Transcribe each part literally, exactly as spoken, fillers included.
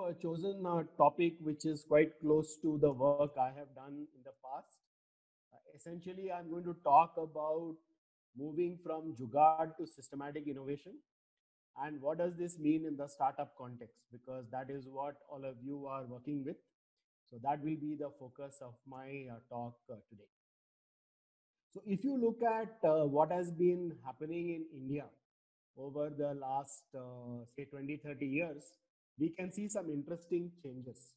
uh, chosen a topic which is quite close to the work I have done in the past. Uh, essentially, I'm going to talk about moving from Jugaad to systematic innovation and what does this mean in the startup context, because that is what all of you are working with. So, that will be the focus of my uh, talk uh, today. So, if you look at uh, what has been happening in India over the last, uh, say, twenty, thirty years, we can see some interesting changes.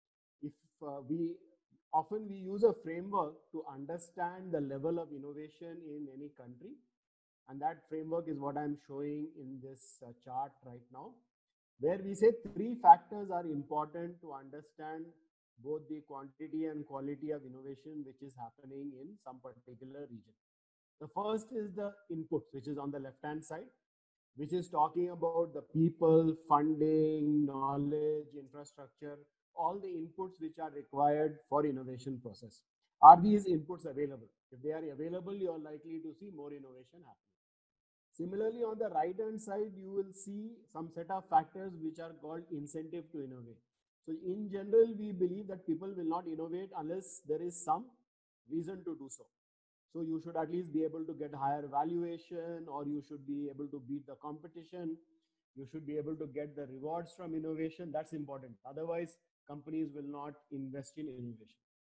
If uh, we often we use a framework to understand the level of innovation in any country, and that framework is what I'm showing in this uh, chart right now, where we say three factors are important to understand both the quantity and quality of innovation which is happening in some particular region. The first is the inputs, which is on the left hand side, which is talking about the people, funding, knowledge, infrastructure, all the inputs which are required for innovation process. Are these inputs available? If they are available, you are likely to see more innovation happening. Similarly, on the right hand side, you will see some set of factors which are called incentive to innovate. So in general, we believe that people will not innovate unless there is some reason to do so. So you should at least be able to get higher valuation, or you should be able to beat the competition. You should be able to get the rewards from innovation. That's important. Otherwise, companies will not invest in innovation.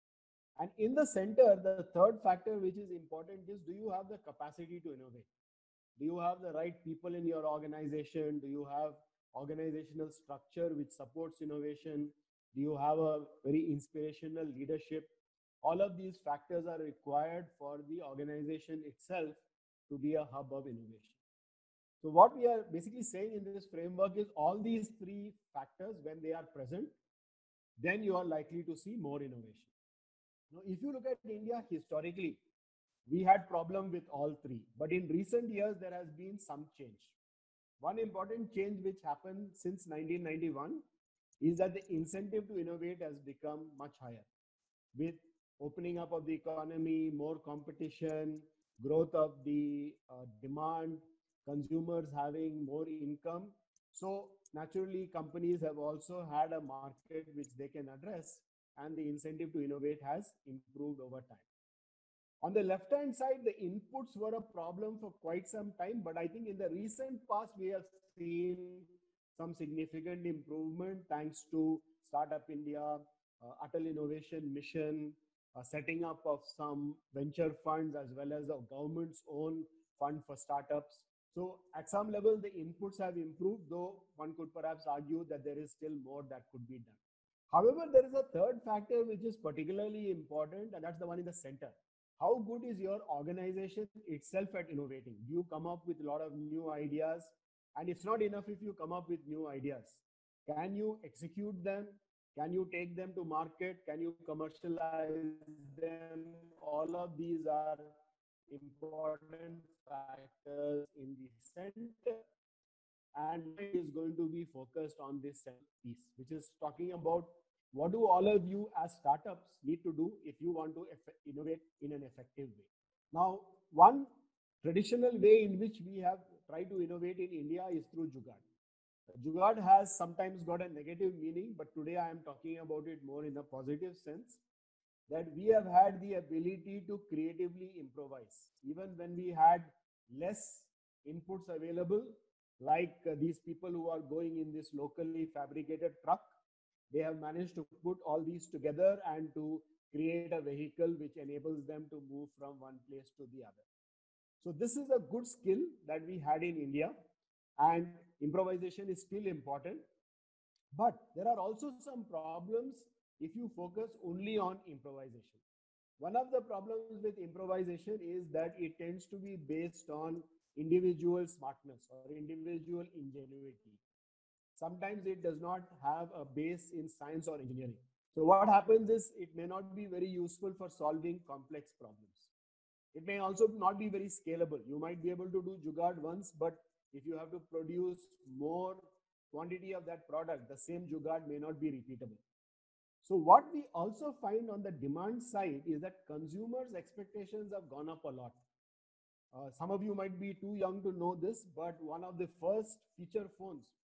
And in the center, the third factor which is important is, do you have the capacity to innovate? Do you have the right people in your organization? Do you have organizational structure which supports innovation? Do you have a very inspirational leadership? All of these factors are required for the organization itself to be a hub of innovation. So what we are basically saying in this framework is, all these three factors, when they are present, then you are likely to see more innovation. Now, if you look at India historically, we had problem with all three, but in recent years there has been some change. One important change which happened since nineteen ninety-one is that the incentive to innovate has become much higher, with opening up of the economy, more competition, growth of the uh, demand, consumers having more income. So naturally, companies have also had a market which they can address, and the incentive to innovate has improved over time. On the left hand side, the inputs were a problem for quite some time, but I think in the recent past, we have seen some significant improvement thanks to Startup India, uh, Atal Innovation Mission, uh, setting up of some venture funds, as well as the government's own fund for startups. So at some level, the inputs have improved, though one could perhaps argue that there is still more that could be done. However, there is a third factor which is particularly important, and that's the one in the center. How good is your organization itself at innovating? Do you come up with a lot of new ideas? And it's not enough if you come up with new ideas. Can you execute them? Can you take them to market? Can you commercialize them? All of these are important factors in the center. And my is going to be focused on this piece, which is talking about, what do all of you as startups need to do if you want to innovate in an effective way. Now, one traditional way in which we have tried to innovate in India is through Jugaad. Jugaad has sometimes got a negative meaning, but today I am talking about it more in a positive sense, that we have had the ability to creatively improvise. Even when we had less inputs available, like uh, these people who are going in this locally fabricated truck, they have managed to put all these together and to create a vehicle which enables them to move from one place to the other. So this is a good skill that we had in India, and improvisation is still important. But there are also some problems if you focus only on improvisation. One of the problems with improvisation is that it tends to be based on individual smartness or individual ingenuity. Sometimes it does not have a base in science or engineering. So what happens is, it may not be very useful for solving complex problems. It may also not be very scalable. You might be able to do Jugaad once, but if you have to produce more quantity of that product, the same Jugaad may not be repeatable. So what we also find on the demand side is that consumers' expectations have gone up a lot. Uh, some of you might be too young to know this, but one of the first feature phones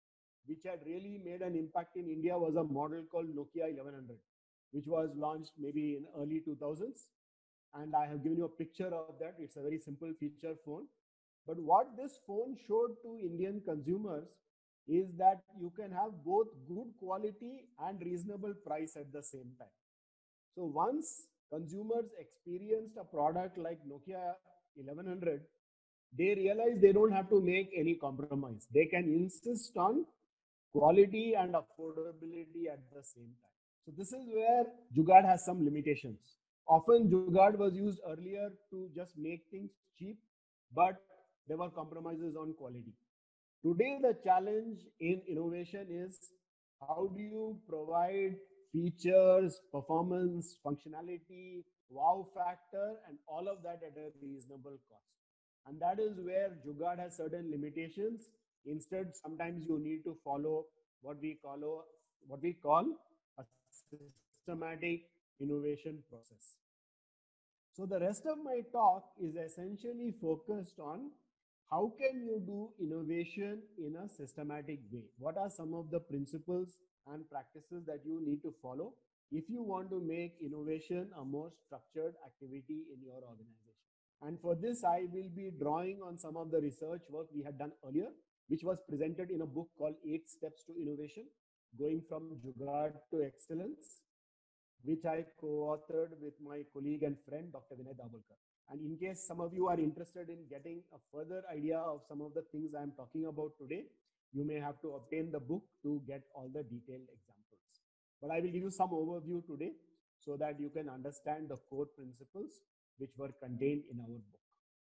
which had really made an impact in India was a model called Nokia eleven hundred, which was launched maybe in early two thousands. And I have given you a picture of that. It's a very simple feature phone. But what this phone showed to Indian consumers is that you can have both good quality and reasonable price at the same time. So once consumers experienced a product like Nokia eleven hundred, they realize they don't have to make any compromise. They can insist on quality and affordability at the same time. So this is where Jugaad has some limitations. Often Jugaad was used earlier to just make things cheap, but there were compromises on quality. Today, the challenge in innovation is how do you provide features, performance, functionality, wow factor, and all of that at a reasonable cost. And that is where Jugaad has certain limitations. Instead, sometimes you need to follow what we call what we call a systematic innovation process. So the rest of my talk is essentially focused on how can you do innovation in a systematic way? What are some of the principles and practices that you need to follow if you want to make innovation a more structured activity in your organization? And for this, I will be drawing on some of the research work we had done earlier, which was presented in a book called Eight Steps to Innovation, Going from Jugaad to Excellence, which I co-authored with my colleague and friend, Doctor Vinay Dabholkar. And in case some of you are interested in getting a further idea of some of the things I'm talking about today, you may have to obtain the book to get all the detailed examples. But I will give you some overview today so that you can understand the core principles which were contained in our book.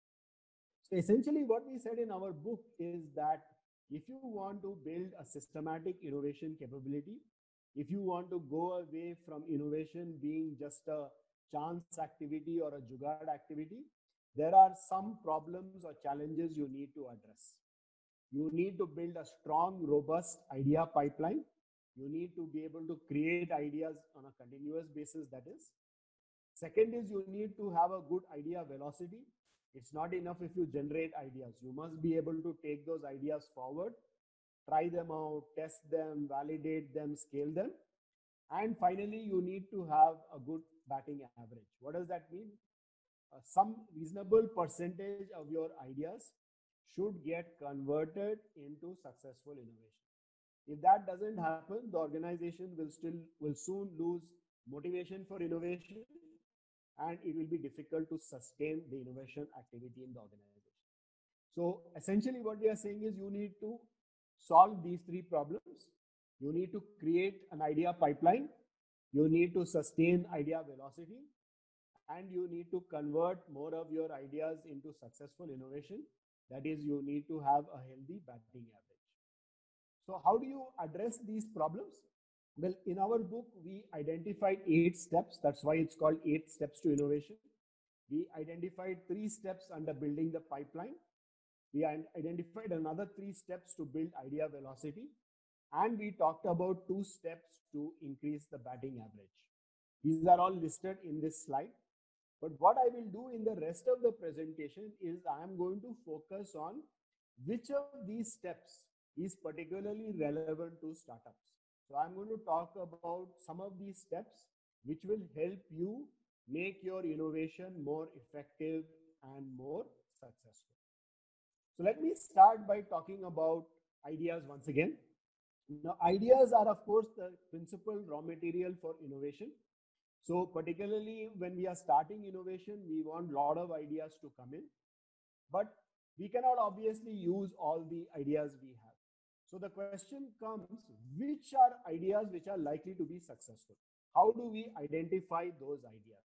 So essentially what we said in our book is that if you want to build a systematic innovation capability, if you want to go away from innovation being just a chance activity or a Jugaad activity, there are some problems or challenges you need to address. You need to build a strong, robust idea pipeline. You need to be able to create ideas on a continuous basis, that is. Second is you need to have a good idea velocity. It's not enough if you generate ideas. You must be able to take those ideas forward, try them out, test them, validate them, scale them. And finally, you need to have a good batting average. What does that mean? Uh, some reasonable percentage of your ideas should get converted into successful innovation. If that doesn't happen, the organization will still will soon lose motivation for innovation, and it will be difficult to sustain the innovation activity in the organization. So essentially what we are saying is you need to solve these three problems. You need to create an idea pipeline. You need to sustain idea velocity, and you need to convert more of your ideas into successful innovation. That is, you need to have a healthy batting average. So how do you address these problems? Well, in our book, we identified eight steps. That's why it's called Eight Steps to Innovation. We identified three steps under building the pipeline. We identified another three steps to build idea velocity. And we talked about two steps to increase the batting average. These are all listed in this slide. But what I will do in the rest of the presentation is I am going to focus on which of these steps is particularly relevant to startups. So I'm going to talk about some of these steps which will help you make your innovation more effective and more successful. So let me start by talking about ideas once again. Now, ideas are, of course, the principal raw material for innovation. So particularly when we are starting innovation, we want a lot of ideas to come in, but we cannot obviously use all the ideas we have. So the question comes, which are ideas which are likely to be successful? How do we identify those ideas?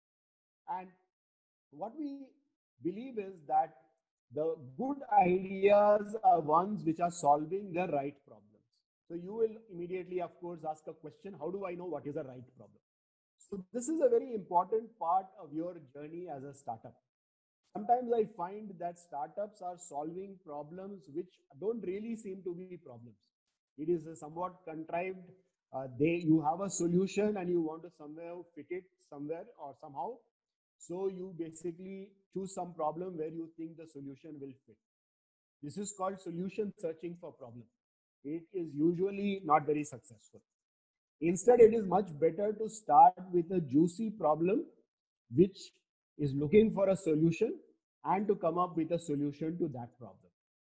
And what we believe is that the good ideas are ones which are solving the right problems. So you will immediately, of course, ask a question, how do I know what is the right problem? So this is a very important part of your journey as a startup. Sometimes I find that startups are solving problems which don't really seem to be problems. It is a somewhat contrived. Uh, they you have a solution and you want to somewhere fit it somewhere or somehow. So you basically choose some problem where you think the solution will fit. This is called solution searching for problem. it is usually not very successful. Instead, it is much better to start with a juicy problem which is looking for a solution and to come up with a solution to that problem.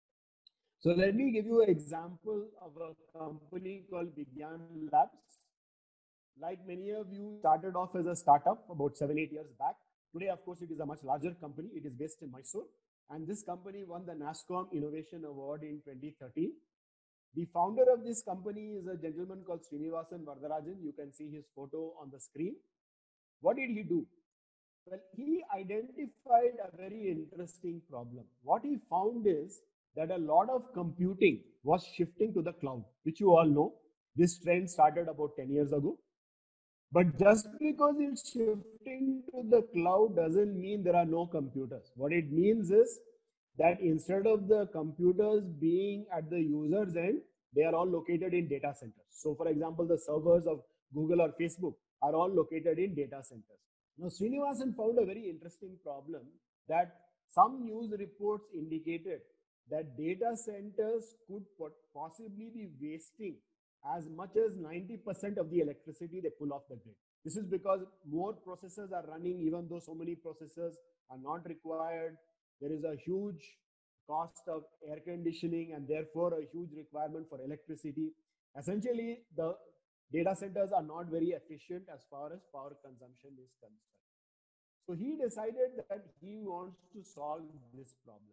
So let me give you an example of a company called Vigyan Labs. Like many of you, started off as a startup about seven, eight years back. Today, of course, it is a much larger company. It is based in Mysore. And this company won the NASSCOM Innovation Award in twenty thirteen. The founder of this company is a gentleman called Srinivasan Varadarajan. You can see his photo on the screen. What did he do? Well, he identified a very interesting problem. What he found is that a lot of computing was shifting to the cloud, which you all know. This trend started about ten years ago. But just because it's shifting to the cloud doesn't mean there are no computers. What it means is that instead of the computers being at the user's end, they are all located in data centers. So for example, the servers of Google or Facebook are all located in data centers. Now, Srinivasan found a very interesting problem that some news reports indicated that data centers could possibly be wasting as much as ninety percent of the electricity they pull off the grid. This is because more processors are running, even though so many processors are not required. There is a huge cost of air conditioning and therefore a huge requirement for electricity. Essentially, the data centers are not very efficient as far as power consumption is concerned. So he decided that he wants to solve this problem.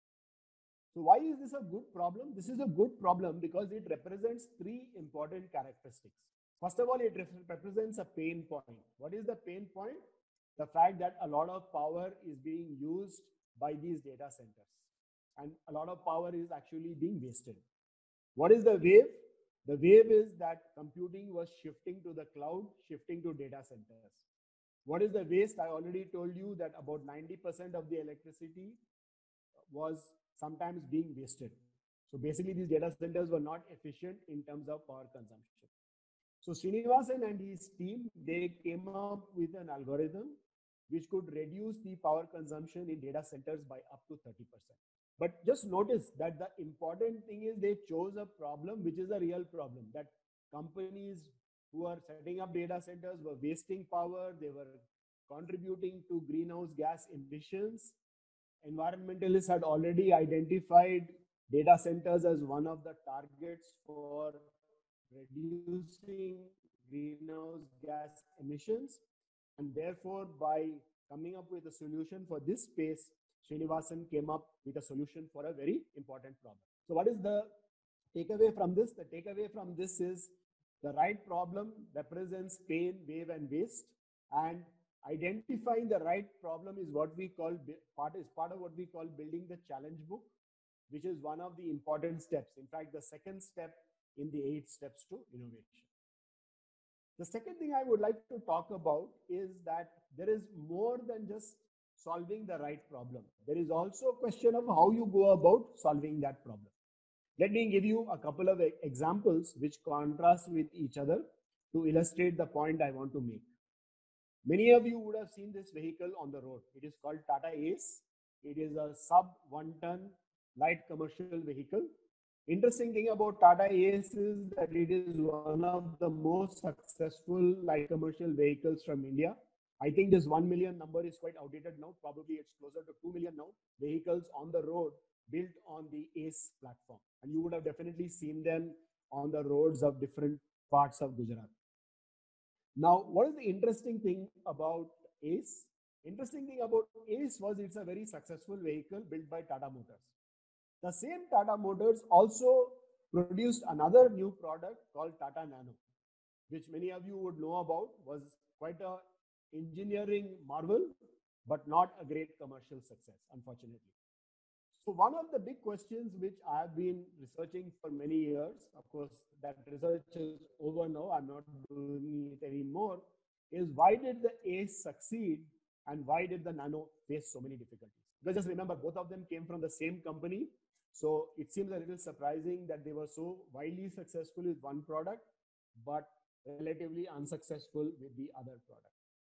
So why is this a good problem? This is a good problem because it represents three important characteristics. First of all, it represents a pain point. What is the pain point? The fact that a lot of power is being used by these data centers and a lot of power is actually being wasted. What is the wave? The wave is that computing was shifting to the cloud, shifting to data centers. What is the waste? I already told you that about ninety percent of the electricity was sometimes being wasted. So basically these data centers were not efficient in terms of power consumption. So Srinivasan and his team, they came up with an algorithm which could reduce the power consumption in data centers by up to thirty percent. But just notice that the important thing is they chose a problem which is a real problem, that companies who are setting up data centers were wasting power, they were contributing to greenhouse gas emissions. Environmentalists had already identified data centers as one of the targets for reducing greenhouse gas emissions. And therefore, by coming up with a solution for this space, Srinivasan came up with a solution for a very important problem. So what is the takeaway from this? The takeaway from this is the right problem represents pain, wave, and waste. And identifying the right problem is what we call part is part of what we call building the challenge book, which is one of the important steps. In fact, the second step in the eight steps to innovation. The second thing I would like to talk about is that there is more than just solving the right problem. There is also a question of how you go about solving that problem. Let me give you a couple of examples which contrast with each other to illustrate the point I want to make. Many of you would have seen this vehicle on the road. It is called Tata Ace. It is a sub one ton light commercial vehicle. Interesting thing about Tata Ace is that it is one of the most successful light commercial vehicles from India. I think this one million number is quite outdated now. Probably it's closer to two million now. Vehicles on the road built on the Ace platform. And you would have definitely seen them on the roads of different parts of Gujarat. Now, what is the interesting thing about Ace? Interesting thing about Ace was it's a very successful vehicle built by Tata Motors. The same Tata Motors also produced another new product called Tata Nano, which many of you would know about, was quite a engineering marvel, but not a great commercial success, unfortunately. So one of the big questions which I have been researching for many years, of course, that research is over now, I'm not doing it anymore, is why did the Ace succeed and why did the Nano face so many difficulties? Because just remember, both of them came from the same company. So it seems a little surprising that they were so widely successful with one product, but relatively unsuccessful with the other product.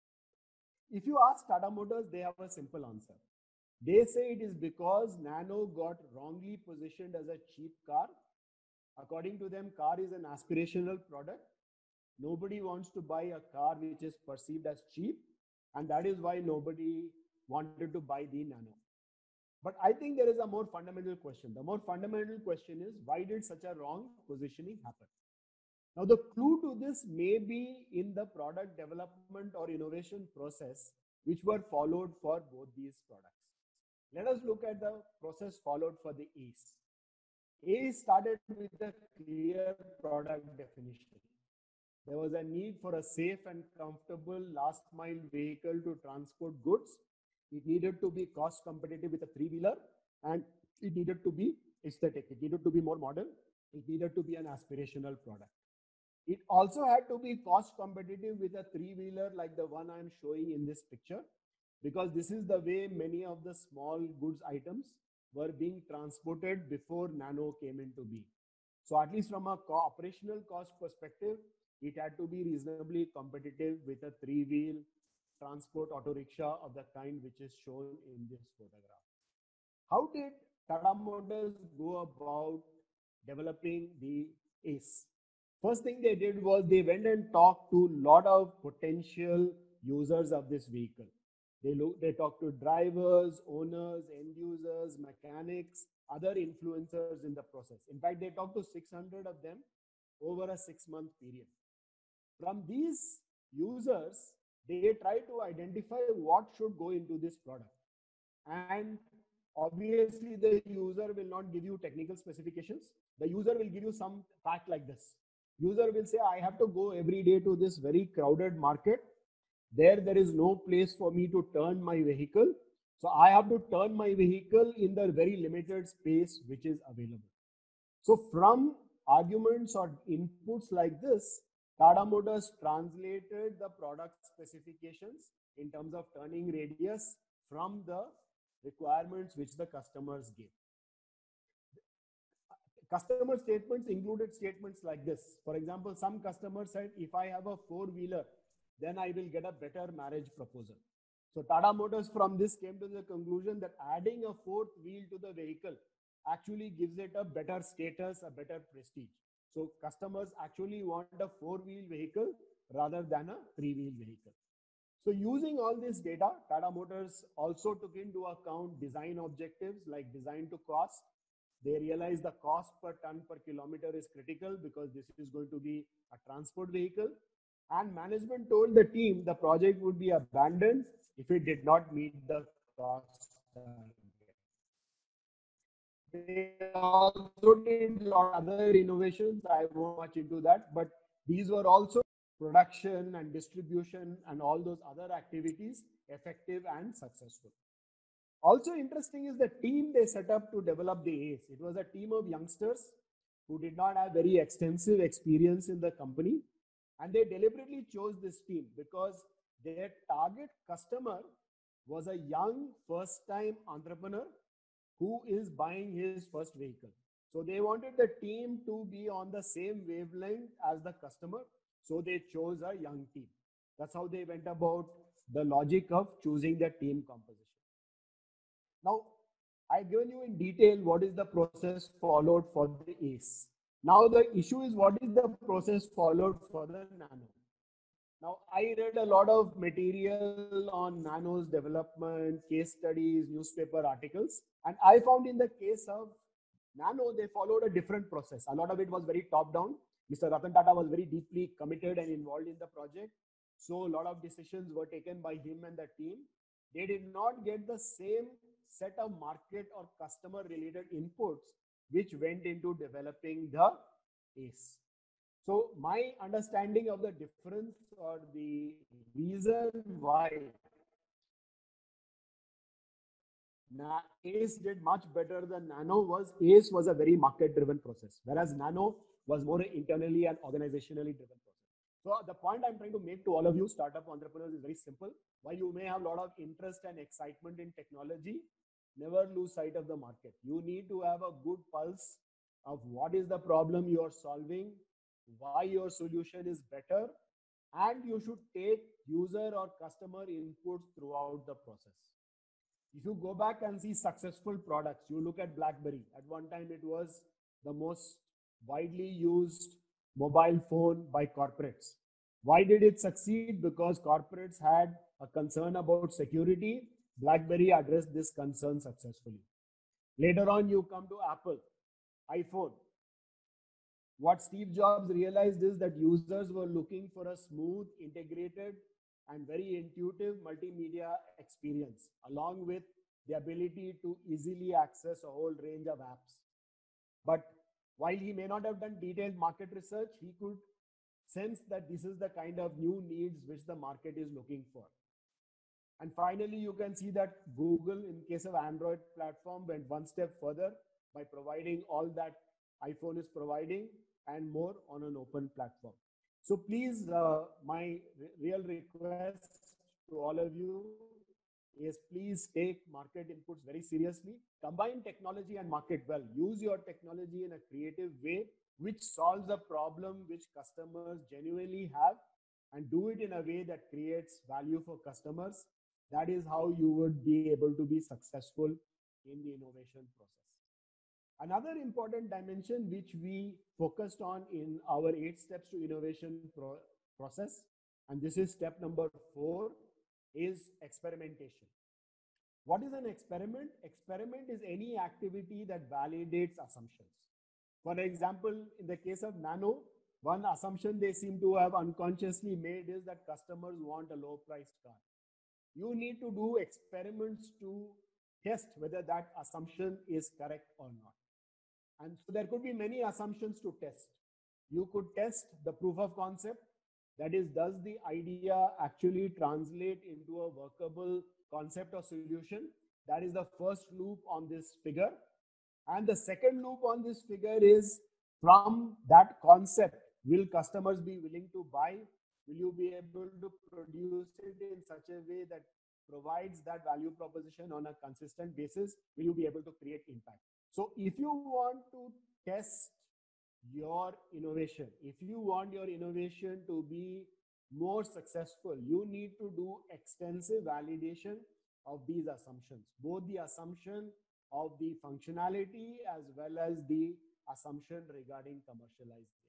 If you ask Tata Motors, they have a simple answer. They say it is because Nano got wrongly positioned as a cheap car According to them, car is an aspirational product. Nobody wants to buy a car which is perceived as cheap, and that is why nobody wanted to buy the Nano. But I think there is a more fundamental question. The more fundamental question is, why did such a wrong positioning happen? Now, the clue to this may be in the product development or innovation process which were followed for both these products. Let us look at the process followed for the ACE. ACE started with a clear product definition. There was a need for a safe and comfortable last mile vehicle to transport goods. It needed to be cost competitive with a three-wheeler, and it needed to be aesthetic. It needed to be more modern. It needed to be an aspirational product. It also had to be cost competitive with a three-wheeler like the one I'm showing in this picture, because this is the way many of the small goods items were being transported before Nano came into being. So at least from a co operational cost perspective, it had to be reasonably competitive with a three-wheel transport auto rickshaw of the kind which is shown in this photograph. How did Tata Motors go about developing the ACE? First thing they did was they went and talked to a lot of potential users of this vehicle. They, look, they talked to drivers, owners, end users, mechanics, other influencers in the process. In fact, they talked to six hundred of them over a six-month period. From these users, they try to identify what should go into this product. And obviously, the user will not give you technical specifications. The user will give you some fact like this. User will say, I have to go every day to this very crowded market. There, there is no place for me to turn my vehicle. So I have to turn my vehicle in the very limited space which is available. So from arguments or inputs like this, Tata Motors translated the product specifications in terms of turning radius from the requirements which the customers gave. Customer statements included statements like this. For example, some customers said, if I have a four-wheeler, then I will get a better marriage proposal. So Tata Motors from this came to the conclusion that adding a fourth wheel to the vehicle actually gives it a better status, a better prestige. So customers actually want a four-wheel vehicle rather than a three-wheel vehicle. So using all this data, Tata Motors also took into account design objectives like design to cost. They realized the cost per ton per kilometer is critical because this is going to be a transport vehicle. And management told the team the project would be abandoned if it did not meet the cost target. They also did a lot of other innovations. I won't much into that, but these were also production and distribution and all those other activities effective and successful. Also interesting is the team they set up to develop the ACE. It was a team of youngsters who did not have very extensive experience in the company. And they deliberately chose this team because their target customer was a young first-time entrepreneur who is buying his first vehicle. So they wanted the team to be on the same wavelength as the customer. So they chose a young team. That's how they went about the logic of choosing the team composition. Now, I've given you in detail what is the process followed for the ACE. Now the issue is, what is the process followed for the Nano? Now I read a lot of material on Nano's development, case studies, newspaper articles, and I found in the case of Nano, they followed a different process. A lot of it was very top down. Mister Ratan Tata was very deeply committed and involved in the project. So a lot of decisions were taken by him and the team. They did not get the same set of market or customer related inputs which went into developing the ACE. So my understanding of the difference or the reason why ACE did much better than Nano was ACE was a very market driven process, whereas Nano was more internally and organizationally driven process. So the point I'm trying to make to all of you startup entrepreneurs is very simple. While you may have a lot of interest and excitement in technology, never lose sight of the market. You need to have a good pulse of what is the problem you are solving, why your solution is better, and you should take user or customer inputs throughout the process. If you go back and see successful products, you look at BlackBerry. At one time, it was the most widely used mobile phone by corporates. Why did it succeed? Because corporates had a concern about security. BlackBerry addressed this concern successfully. Later on, you come to Apple, iPhone. What Steve Jobs realized is that users were looking for a smooth, integrated, and very intuitive multimedia experience, along with the ability to easily access a whole range of apps. But while he may not have done detailed market research, he could sense that this is the kind of new needs which the market is looking for. And finally, you can see that Google, in case of Android platform, went one step further by providing all that iPhone is providing and more on an open platform. So please, uh, my real request to all of you is please take market inputs very seriously. Combine technology and market well. Use your technology in a creative way which solves a problem which customers genuinely have, and do it in a way that creates value for customers. That is how you would be able to be successful in the innovation process. Another important dimension which we focused on in our eight steps to innovation pro process, and this is step number four, is experimentation. What is an experiment? Experiment is any activity that validates assumptions. For example, in the case of Nano, one assumption they seem to have unconsciously made is that customers want a low-priced car. You need to do experiments to test whether that assumption is correct or not. And so there could be many assumptions to test. You could test the proof of concept. That is, does the idea actually translate into a workable concept or solution? That is the first loop on this figure. And the second loop on this figure is, from that concept, will customers be willing to buy? Will you be able to produce it in such a way that provides that value proposition on a consistent basis? Will you be able to create impact? So if you want to test your innovation, if you want your innovation to be more successful, you need to do extensive validation of these assumptions, both the assumption of the functionality as well as the assumption regarding commercialization.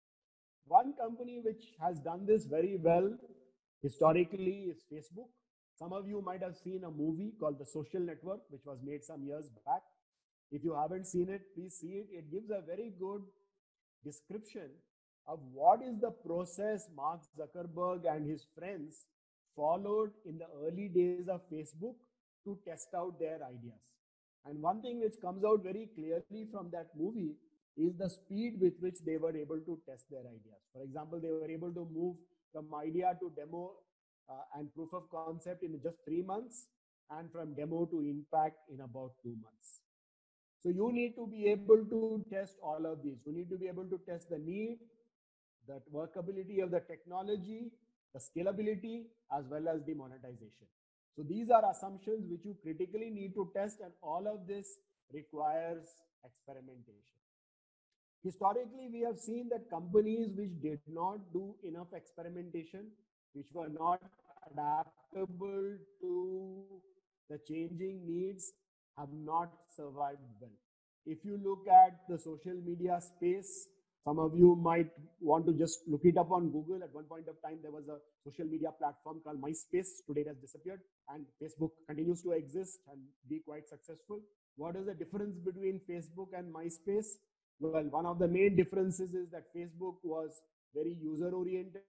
One company which has done this very well historically is Facebook. Some of you might have seen a movie called The Social Network, which was made some years back. If you haven't seen it, please see it. It gives a very good description of what is the process Mark Zuckerberg and his friends followed in the early days of Facebook to test out their ideas. And one thing which comes out very clearly from that movie is the speed with which they were able to test their ideas. For example, they were able to move from idea to demo uh, and proof of concept in just three months, and from demo to impact in about two months. So you need to be able to test all of these. You need to be able to test the need, the workability of the technology, the scalability, as well as the monetization. So these are assumptions which you critically need to test, and all of this requires experimentation. Historically, we have seen that companies which did not do enough experimentation, which were not adaptable to the changing needs, have not survived well. If you look at the social media space, some of you might want to just look it up on Google. At one point of time, there was a social media platform called MySpace. Today it has disappeared, and Facebook continues to exist and be quite successful. What is the difference between Facebook and MySpace? Well, one of the main differences is that Facebook was very user-oriented,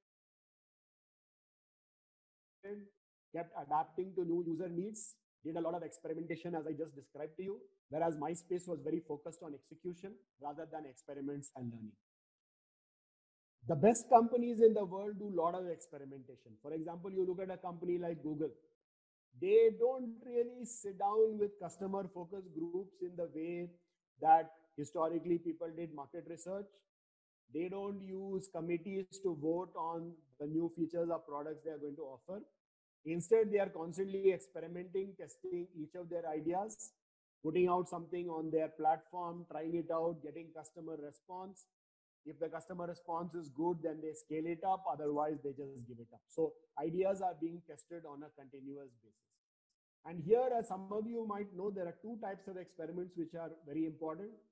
kept adapting to new user needs, did a lot of experimentation as I just described to you, whereas MySpace was very focused on execution rather than experiments and learning. The best companies in the world do a lot of experimentation. For example, you look at a company like Google. They don't really sit down with customer focus groups in the way that historically people did market research. They don't use committees to vote on the new features or products they are going to offer. Instead, they are constantly experimenting, testing each of their ideas, putting out something on their platform, trying it out, getting customer response. If the customer response is good, then they scale it up. Otherwise, they just give it up. So ideas are being tested on a continuous basis. And here, as some of you might know, there are two types of experiments which are very important.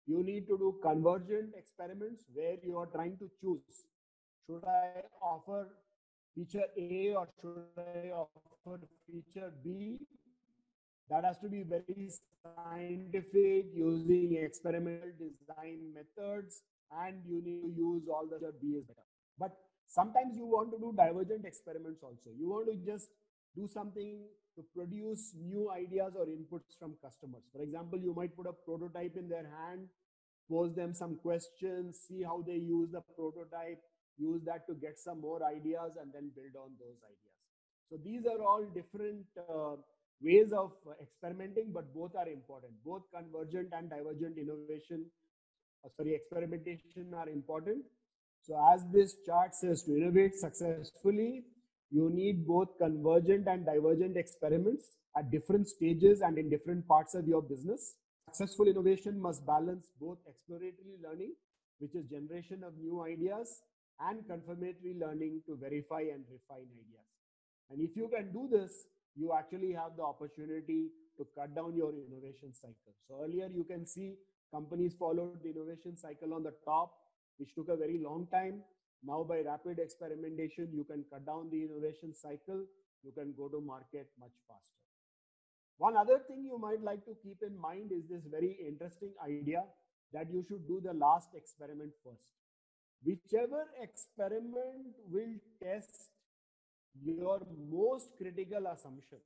You need to do convergent experiments where you are trying to choose, should I offer feature A or should I offer feature B? That has to be very scientific, using experimental design methods, and you need to use all the B is better. But sometimes you want to do divergent experiments also. You want to just do something to produce new ideas or inputs from customers. For example, you might put a prototype in their hand, pose them some questions, see how they use the prototype, use that to get some more ideas, and then build on those ideas. So these are all different uh, ways of experimenting, but both are important. Both convergent and divergent innovation, uh, sorry, experimentation are important. So as this chart says, to innovate successfully, you need both convergent and divergent experiments at different stages and in different parts of your business. Successful innovation must balance both exploratory learning, which is generation of new ideas, and confirmatory learning to verify and refine ideas. And if you can do this, you actually have the opportunity to cut down your innovation cycle. So earlier you can see companies followed the innovation cycle on the top, which took a very long time. Now by rapid experimentation, you can cut down the innovation cycle. You can go to market much faster. One other thing you might like to keep in mind is this very interesting idea that you should do the last experiment first. Whichever experiment will test your most critical assumption,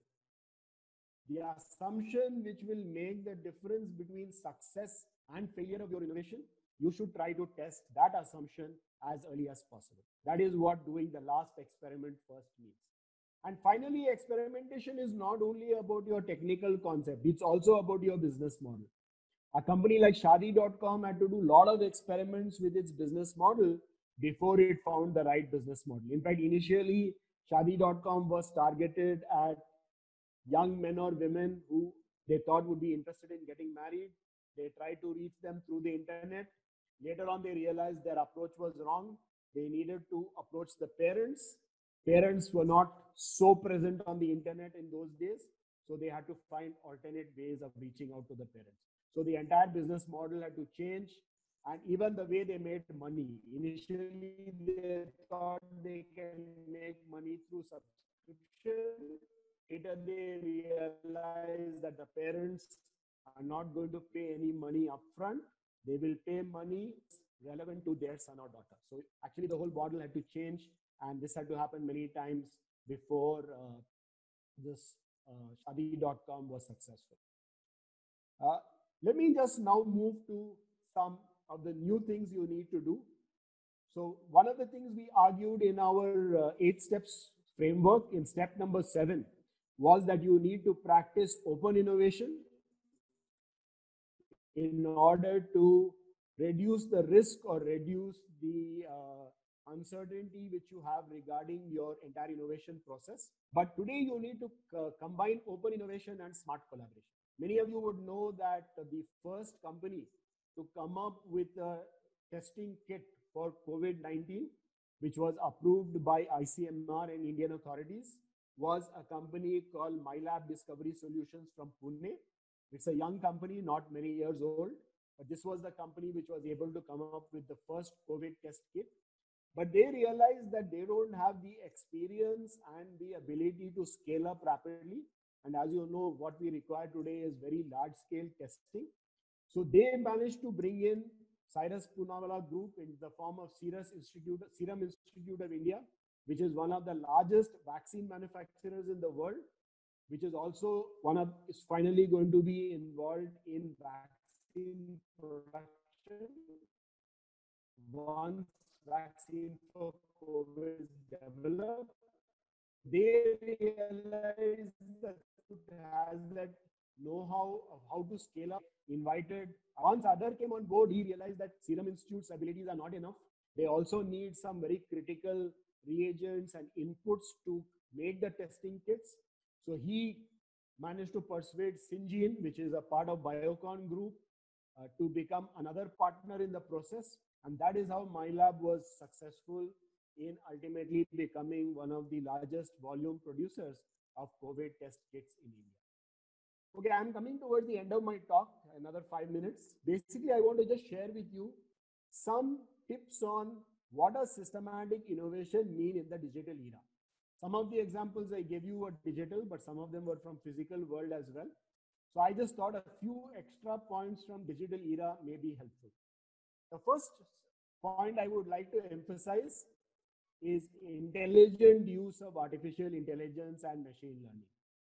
the assumption which will make the difference between success and failure of your innovation, you should try to test that assumption as early as possible. That is what doing the last experiment first means. And finally, experimentation is not only about your technical concept, it's also about your business model. A company like Shaadi dot com had to do a lot of experiments with its business model before it found the right business model. In fact, initially, Shaadi dot com was targeted at young men or women who they thought would be interested in getting married. They tried to reach them through the internet. Later on, they realized their approach was wrong. They needed to approach the parents. Parents were not so present on the internet in those days, so they had to find alternate ways of reaching out to the parents. So the entire business model had to change, and even the way they made money. Initially, they thought they can make money through subscription. Later, they realized that the parents are not going to pay any money upfront. They will pay money relevant to their son or daughter. So actually, the whole model had to change, and this had to happen many times before uh, this uh, Shaadi dot com was successful. Uh, let me just now move to some of the new things you need to do. So one of the things we argued in our uh, eight steps framework in step number seven was that you need to practice open innovation in order to reduce the risk or reduce the uh, uncertainty which you have regarding your entire innovation process. But today you need to uh, combine open innovation and smart collaboration. Many of you would know that the first company to come up with a testing kit for COVID nineteen, which was approved by I C M R and Indian authorities, was a company called MyLab Discovery Solutions from Pune. It's a young company, not many years old, but this was the company which was able to come up with the first COVID test kit. But they realized that they don't have the experience and the ability to scale up rapidly. And as you know, what we require today is very large scale testing. So they managed to bring in Cyrus Poonawalla Group in the form of Serum Institute, Serum Institute of India, which is one of the largest vaccine manufacturers in the world, which is also one of, is finally going to be involved in vaccine production once vaccine for COVID is developed. They realized that it has that know-how of how to scale up. Invited, once Adar came on board, he realized that Serum Institute's abilities are not enough. They also need some very critical reagents and inputs to make the testing kits. So he managed to persuade Syngene, which is a part of Biocon Group, uh, to become another partner in the process. And that is how MyLab was successful in ultimately becoming one of the largest volume producers of COVID test kits in India. Okay, I'm coming towards the end of my talk, another five minutes. Basically, I want to just share with you some tips on what does systematic innovation mean in the digital era. Some of the examples I gave you were digital, but some of them were from physical world as well. So I just thought a few extra points from digital era may be helpful. The first point I would like to emphasize is intelligent use of artificial intelligence and machine learning.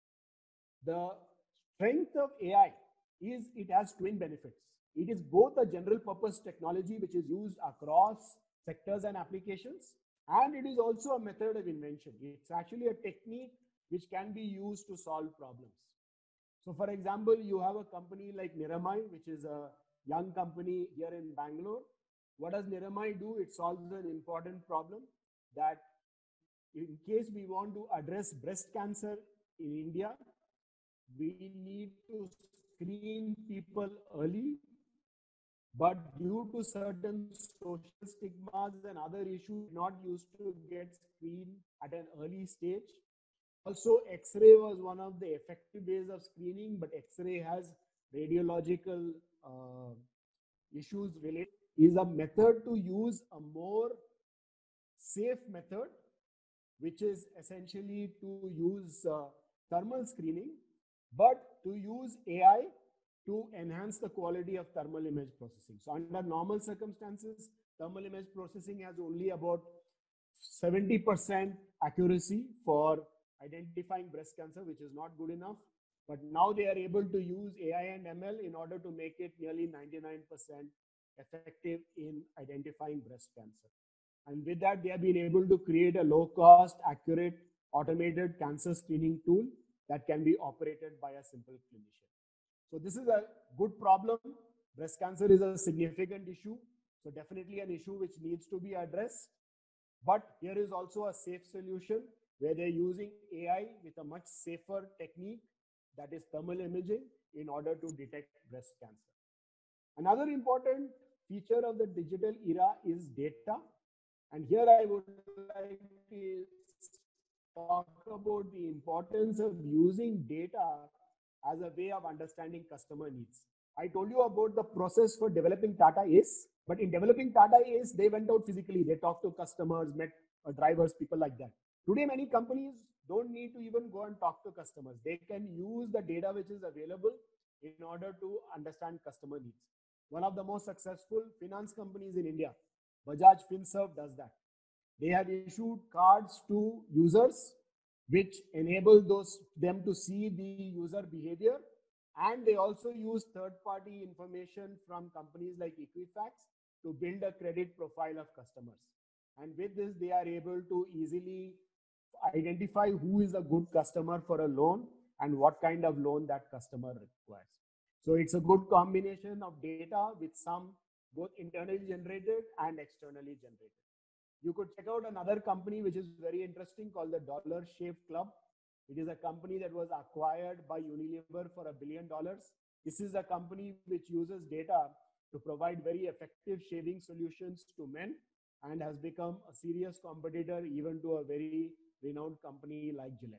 The strength of A I is it has twin benefits. It is both a general purpose technology which is used across sectors and applications, and it is also a method of invention. It's actually a technique which can be used to solve problems. So for example, you have a company like Niramai, which is a young company here in Bangalore. What does Niramai do? It solves an important problem that in case we want to address breast cancer in India, we need to screen people early, but due to certain social stigmas and other issues, not used to get screened at an early stage. Also, X-ray was one of the effective ways of screening, but X-ray has radiological uh, issues related. Is a method to use a more safe method, which is essentially to use uh, thermal screening, but to use A I to enhance the quality of thermal image processing. So under normal circumstances, thermal image processing has only about seventy percent accuracy for identifying breast cancer, which is not good enough. But now they are able to use A I and M L in order to make it nearly ninety-nine percent effective in identifying breast cancer. And with that, they have been able to create a low cost, accurate, automated cancer screening tool that can be operated by a simple clinician. So this is a good problem. Breast cancer is a significant issue. So definitely an issue which needs to be addressed. But here is also a safe solution where they're using A I with a much safer technique, that is thermal imaging, in order to detect breast cancer. Another important feature of the digital era is data. And here I would like to talk about the importance of using data as a way of understanding customer needs. I told you about the process for developing Tata Ace, but in developing Tata Ace, they went out physically. They talked to customers, met uh, drivers, people like that. Today, many companies don't need to even go and talk to customers. They can use the data which is available in order to understand customer needs. One of the most successful finance companies in India, Bajaj Finserv, does that. They have issued cards to users which enable those them to see the user behavior, and they also use third-party information from companies like Equifax to build a credit profile of customers. And with this, they are able to easily identify who is a good customer for a loan and what kind of loan that customer requires. So it's a good combination of data with some both internally generated and externally generated. You could check out another company which is very interesting called the Dollar Shave Club. It is a company that was acquired by Unilever for a billion dollars. This is a company which uses data to provide very effective shaving solutions to men and has become a serious competitor even to a very renowned company like Gillette.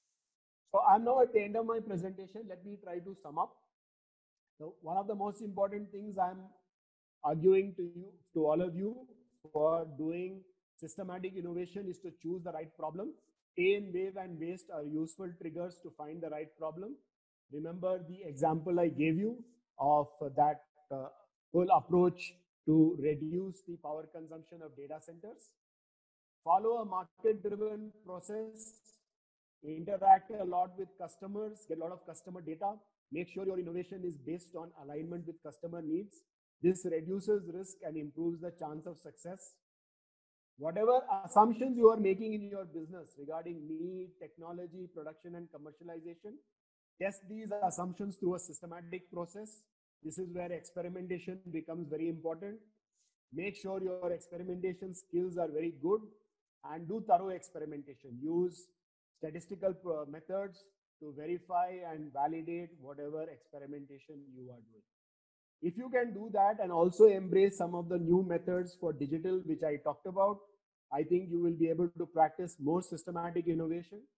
So I'm now at the end of my presentation. Let me try to sum up. So one of the most important things I'm arguing to you, to all of you, for doing systematic innovation is to choose the right problem. Pain, wave, and waste are useful triggers to find the right problem. Remember the example I gave you of that uh, whole approach to reduce the power consumption of data centers. Follow a market-driven process. Interact a lot with customers. Get a lot of customer data. Make sure your innovation is based on alignment with customer needs. This reduces risk and improves the chance of success. Whatever assumptions you are making in your business regarding need, technology, production, and commercialization, test these assumptions through a systematic process. This is where experimentation becomes very important. Make sure your experimentation skills are very good and do thorough experimentation. Use statistical methods to verify and validate whatever experimentation you are doing. If you can do that and also embrace some of the new methods for digital, which I talked about, I think you will be able to practice more systematic innovation.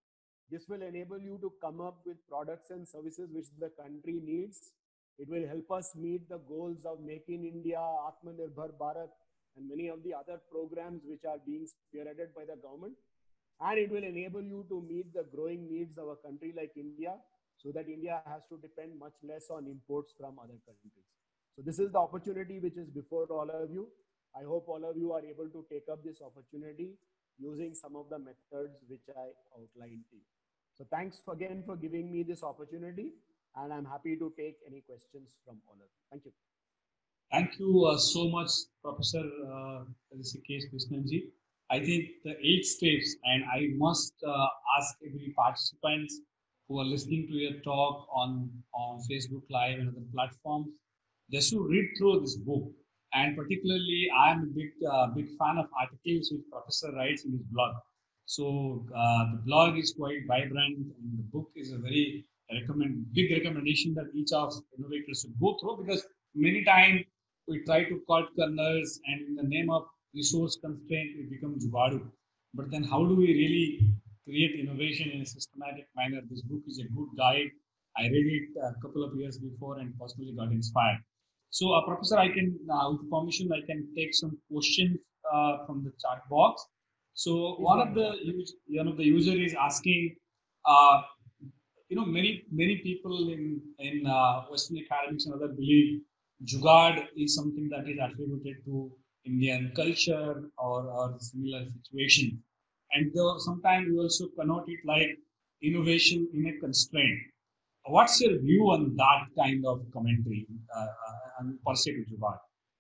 This will enable you to come up with products and services which the country needs. It will help us meet the goals of Make in India, Atmanirbhar Bharat, and many of the other programs which are being spearheaded by the government. And it will enable you to meet the growing needs of a country like India, so that India has to depend much less on imports from other countries. So this is the opportunity which is before all of you. I hope all of you are able to take up this opportunity using some of the methods which I outlined to you. So thanks again for giving me this opportunity, and I'm happy to take any questions from all of you. Thank you. Thank you uh, so much, Professor uh, Rishikesh Krishnanji. I think the eight steps, and I must uh, ask every participant who are listening to your talk on, on Facebook Live and other platforms, just to read through this book. And particularly, I am a big, uh, big fan of articles which Professor writes in his blog. So uh, the blog is quite vibrant, and the book is a very recommend big recommendation that each of innovators should go through, because many times we try to cut corners, and in the name of resource constraint we become jugadu. But then how do we really create innovation in a systematic manner? This book is a good guide. I read it a couple of years before and personally got inspired. So uh, Professor, I can uh, with permission I can take some questions uh, from the chat box. So Please one go of ahead. the one of the user is asking, uh, you know, many many people in in uh, Western academics and other believe Jugaad is something that is attributed to Indian culture or, or similar situation, and though sometimes we also connote it like innovation in a constraint. What's your view on that kind of commentary uh, uh, and per se to Jugaad?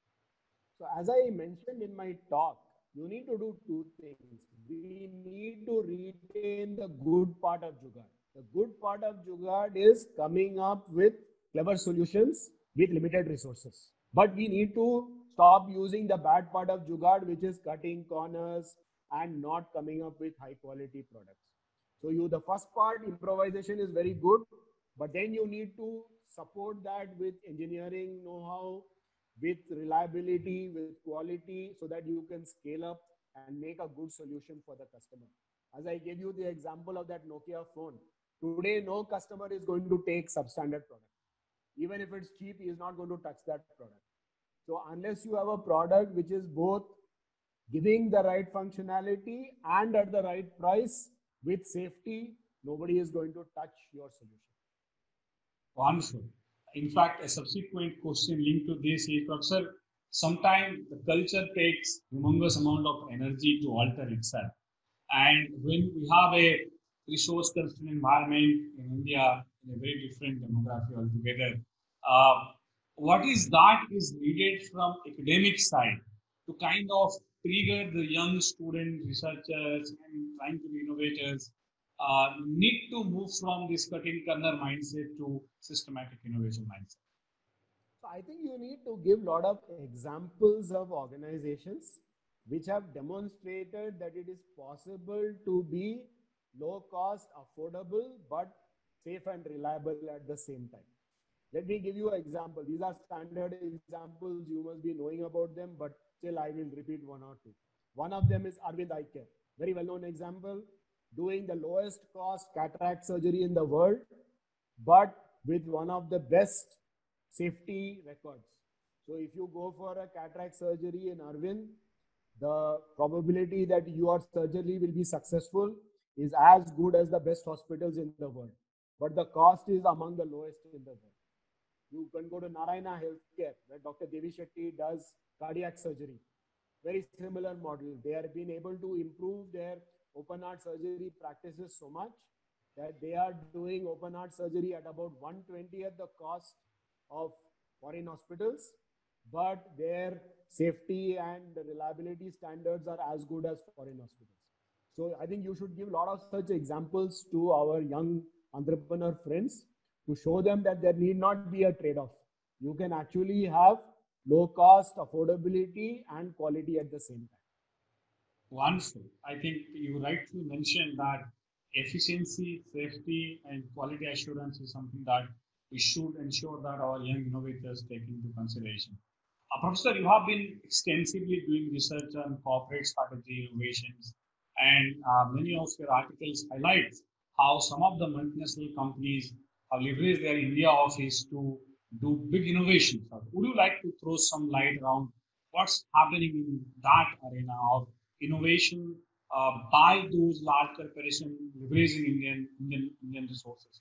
So as I mentioned in my talk, you need to do two things. We need to retain the good part of Jugaad. The good part of Jugaad is coming up with clever solutions with limited resources. But we need to stop using the bad part of Jugaad, which is cutting corners and not coming up with high quality products. So you, the first part, improvisation is very good, but then you need to support that with engineering know-how, with reliability, with quality, so that you can scale up and make a good solution for the customer. As I gave you the example of that Nokia phone, today no customer is going to take substandard product. Even if it's cheap, he is not going to touch that product. So unless you have a product which is both giving the right functionality and at the right price with safety, nobody is going to touch your solution. Wonderful. In fact, a subsequent question linked to this is, Professor, sometimes the culture takes humongous amount of energy to alter itself. And when we have a resource constrained environment in India, in a very different demography altogether, uh, what is that is needed from academic side to kind of trigger the young student researchers and trying to be innovators uh, need to move from this cutting corner mindset to systematic innovation mindset? So I think you need to give a lot of examples of organizations which have demonstrated that it is possible to be low cost, affordable, but safe and reliable at the same time. Let me give you an example. These are standard examples. You must be knowing about them, but still I will repeat one or two. One of them is Arvind Eye Care. Very well-known example, doing the lowest cost cataract surgery in the world, but with one of the best safety records. So if you go for a cataract surgery in Arvind, the probability that your surgery will be successful is as good as the best hospitals in the world. But the cost is among the lowest in the world. You can go to Narayana Healthcare, where Doctor Devi Shetty does cardiac surgery. Very similar model. They have been able to improve their open heart surgery practices so much that they are doing open heart surgery at about one twentieth the cost of foreign hospitals, but their safety and reliability standards are as good as foreign hospitals. So I think you should give a lot of such examples to our young entrepreneur friends to show them that there need not be a trade-off. You can actually have low cost, affordability, and quality at the same time. Wonderful. I think you rightly mentioned that efficiency, safety, and quality assurance is something that we should ensure that our young innovators take into consideration. Uh, Professor, you have been extensively doing research on corporate strategy innovations, and uh, many of your articles highlight how some of the multinational companies have leveraged their India office to do big innovations. Would you like to throw some light around what's happening in that arena of innovation uh, by those large corporations leveraging Indian Indian Indian resources?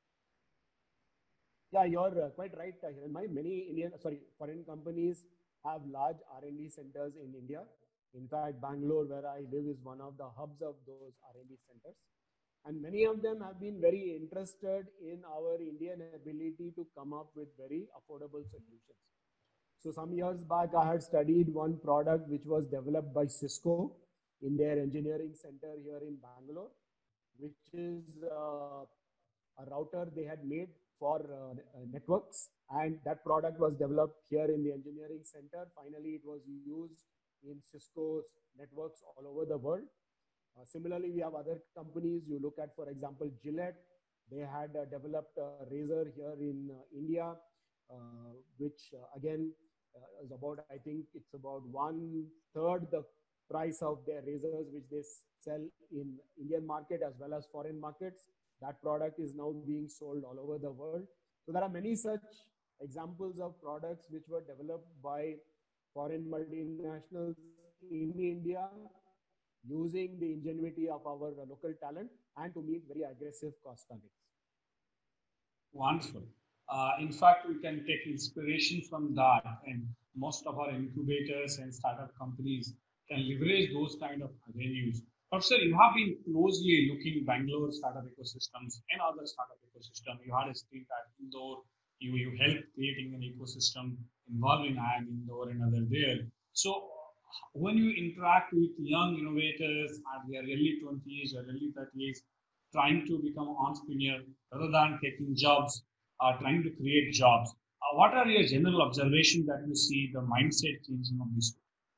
Yeah, you're uh, quite right. uh, Hiranmai. Many Indian, sorry, foreign companies have large R and D centers in India. In fact, Bangalore, where I live, is one of the hubs of those R and D centers. And many of them have been very interested in our Indian ability to come up with very affordable solutions. So some years back, I had studied one product which was developed by Cisco in their engineering center here in Bangalore, which is uh, a router they had made for uh, uh, networks, and that product was developed here in the engineering center. Finally, it was used in Cisco's networks all over the world. Uh, similarly, we have other companies. You look at, for example, Gillette. They had uh, developed a razor here in uh, India, uh, which uh, again uh, is about, I think it's about one third the price of their razors, which they sell in Indian market as well as foreign markets. That product is now being sold all over the world. So there are many such examples of products which were developed by foreign multinationals in India using the ingenuity of our local talent and to meet very aggressive cost targets. Wonderful. Uh, in fact, we can take inspiration from that, and most of our incubators and startup companies can leverage those kind of avenues. Professor, you have been closely looking Bangalore startup ecosystems and other startup ecosystem. You had a stint at Indore. You, you helped creating an ecosystem involving I I M Indore and other there. So when you interact with young innovators at their early twenties or early thirties, trying to become an entrepreneur rather than taking jobs, uh, trying to create jobs. Uh, what are your general observations that you see the mindset changing of this?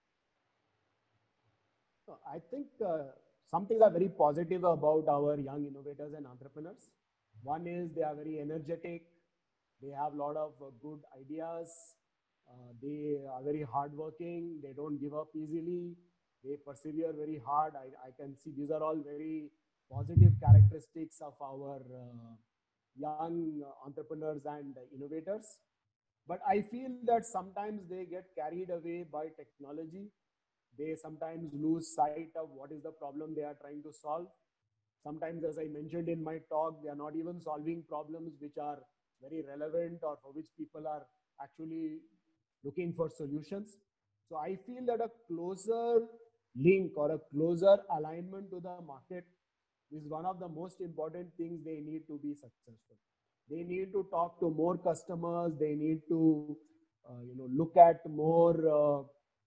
I think uh, some things are very positive about our young innovators and entrepreneurs. One is they are very energetic. They have a lot of uh, good ideas. Uh, they are very hardworking. They don't give up easily. They persevere very hard. I, I can see these are all very positive characteristics of our uh, young entrepreneurs and innovators. But I feel that sometimes they get carried away by technology. They sometimes lose sight of what is the problem they are trying to solve. Sometimes, as I mentioned in my talk, they are not even solving problems which are very relevant or for which people are actually looking for solutions. So I feel that a closer link or a closer alignment to the market is one of the most important things they need to be successful. They need to talk to more customers. They need to, uh, you know, look at more uh,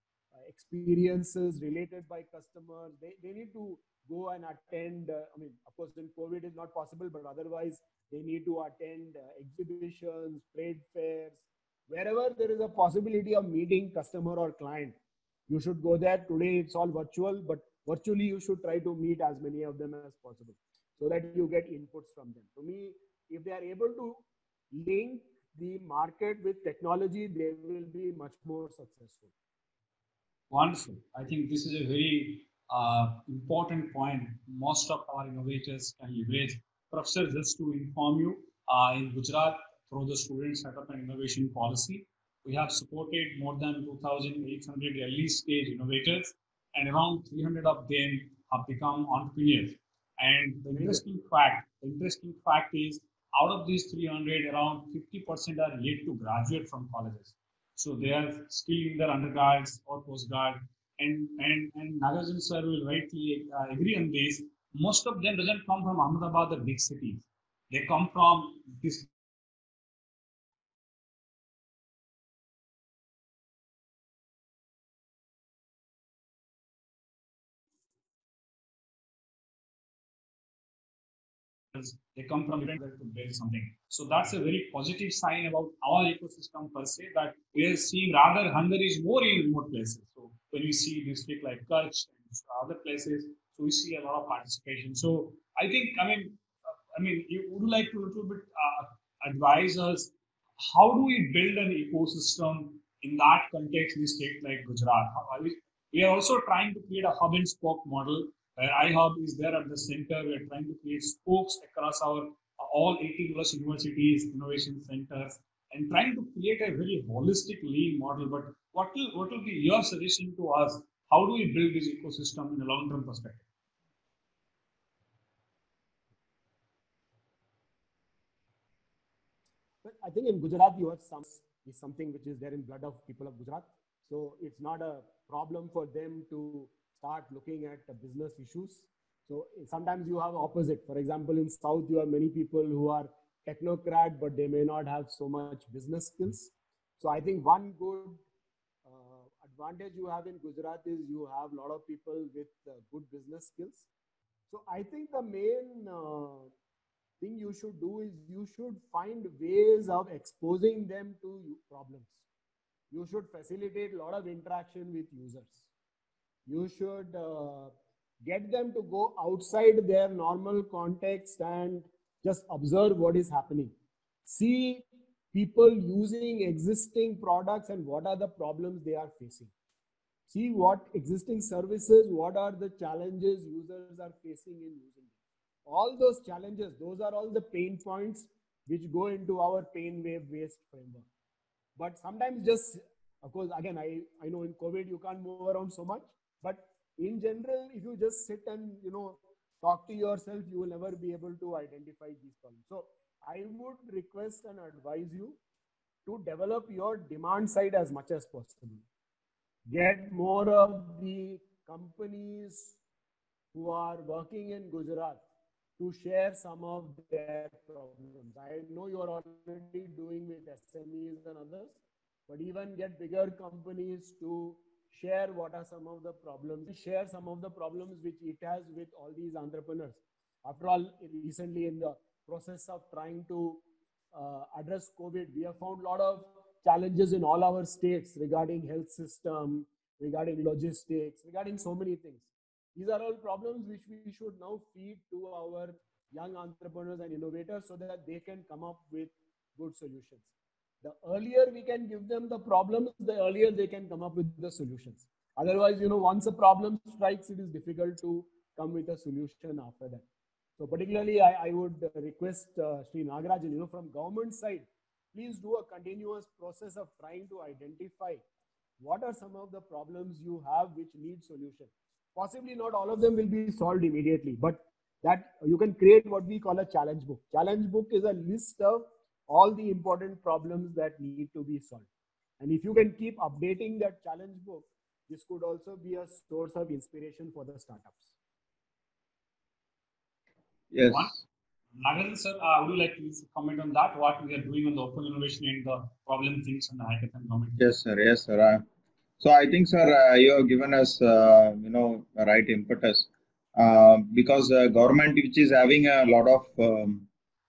experiences related by customers. They, they need to go and attend. Uh, I mean, of course, in COVID is not possible, but otherwise they need to attend uh, exhibitions, trade fairs, wherever there is a possibility of meeting customer or client. You should go there. Today it's all virtual, but virtually you should try to meet as many of them as possible so that you get inputs from them. To me, if they are able to link the market with technology, they will be much more successful. Wonderful. I think this is a very uh, important point. Most of our innovators can leverage. Professor, just to inform you, uh, in Gujarat, through the Student Startup and Innovation Policy, we have supported more than two thousand eight hundred early stage innovators, and around three hundred of them have become entrepreneurs. And the interesting fact, the interesting fact is, out of these three hundred, around fifty percent are yet to graduate from colleges. So they are still in their undergrads or postgrad. And, and, and Nagarjun sir will rightly uh, agree on this. Most of them doesn't come from Ahmedabad, the big cities. They come from this they come from different to build something. So that's a very positive sign about our ecosystem per se, that we are seeing rather hunger is more in remote places. So when we see district like Kutch and other places, so we see a lot of participation. So I think, I mean, uh, I mean, you would like to a little bit uh, advise us how do we build an ecosystem in that context in a state like Gujarat? How are we, we are also trying to create a hub and spoke model where iHub is there at the center. We are trying to create spokes across our uh, all eighty plus universities, innovation centers, and trying to create a very holistic lean model. But what will what will be your suggestion to us? How do we build this ecosystem in a long-term perspective? But I think in Gujarat, you have some is something which is there in blood of people of Gujarat. So it's not a problem for them to start looking at the business issues. So sometimes you have opposite. For example, in South, you have many people who are technocrat, but they may not have so much business skills. So I think one good uh, advantage you have in Gujarat is you have a lot of people with uh, good business skills. So I think the main uh, thing you should do is you should find ways of exposing them to problems. You should facilitate a lot of interaction with users. You should uh, get them to go outside their normal context and just observe what is happening. See people using existing products and what are the problems they are facing. See what existing services, what are the challenges users are facing in using them. All those challenges, those are all the pain points which go into our pain wave waste framework. But sometimes just, of course, again, I, I know in COVID you can't move around so much, but in general, if you just sit and, you know, talk to yourself, you will never be able to identify these problems. So I would request and advise you to develop your demand side as much as possible. Get more of the companies who are working in Gujarat to share some of their problems. I know you are already doing with S M Es and others, but even get bigger companies to share what are some of the problems, share some of the problems which it has with all these entrepreneurs. After all, recently in the process of trying to uh, address COVID, we have found a lot of challenges in all our states regarding health system, regarding logistics, regarding so many things. These are all problems which we should now feed to our young entrepreneurs and innovators so that they can come up with good solutions. The earlier we can give them the problems, the earlier they can come up with the solutions. Otherwise, you know, once a problem strikes, it is difficult to come with a solution after that. So particularly, I, I would request uh, Sri Nagarajan, you know, from government side, please do a continuous process of trying to identify what are some of the problems you have which need solution. Possibly not all of them will be solved immediately, but that you can create what we call a challenge book. Challenge book is a list of all the important problems that need to be solved. And if you can keep updating that challenge book, this could also be a source of inspiration for the startups. Yes. Nagaran sir, uh, would you like to comment on that? What we are doing on the open innovation and the problem things and the hackathon comment? Yes, sir. Yes, sir. Uh, so I think, sir, uh, you have given us, uh, you know, a right impetus uh, because uh, government, which is having a lot of um,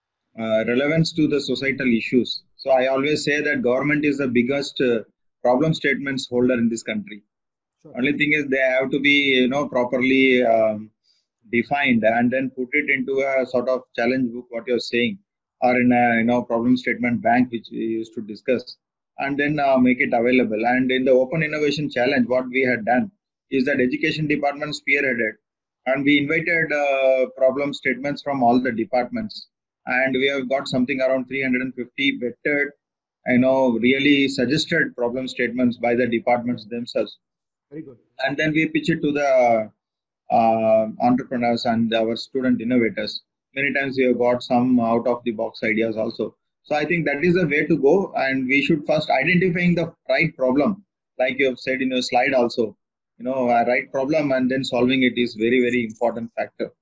uh, relevance to the societal issues. So I always say that government is the biggest uh, problem statements holder in this country. Sure. Only thing is they have to be, you know, properly um, defined and then put it into a sort of challenge book, what you're saying, or in a, you know, problem statement bank, which we used to discuss, and then uh, make it available. And in the open innovation challenge, what we had done is that education department spearheaded, and we invited uh, problem statements from all the departments, and we have got something around three hundred fifty vetted, you know, really suggested problem statements by the departments themselves. Very good. And then we pitch it to the uh, entrepreneurs and our student innovators. Many times we have got some out of the box ideas also. So I think that is the way to go, and we should first identifying the right problem, like you have said in your slide also. You know, a right problem and then solving it is very very important factor.